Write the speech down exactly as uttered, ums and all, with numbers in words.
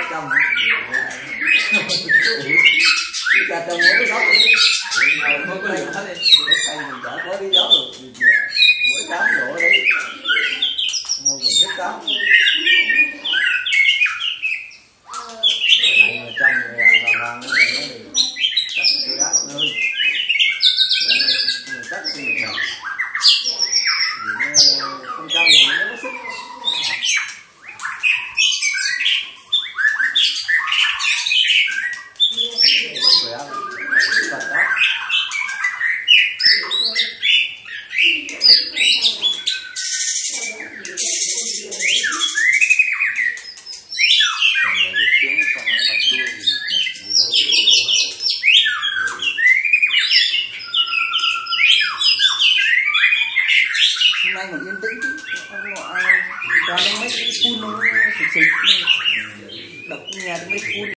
chồng cả chồng mỗi gió mỗi cái này hết đi cái mình chở có đi gió được mỗi cám đổ đấy mua mình thích cám lại mà trong rồi ăn vào vàng nó thì tôi đắt hơn mình cắt thì mình nào không trong thì nó có sức khỏe vật đó hôm nay còn yên tĩnh chứ ông nọ toàn mấy cái phun nó xịt xịt đập nhà mấy phun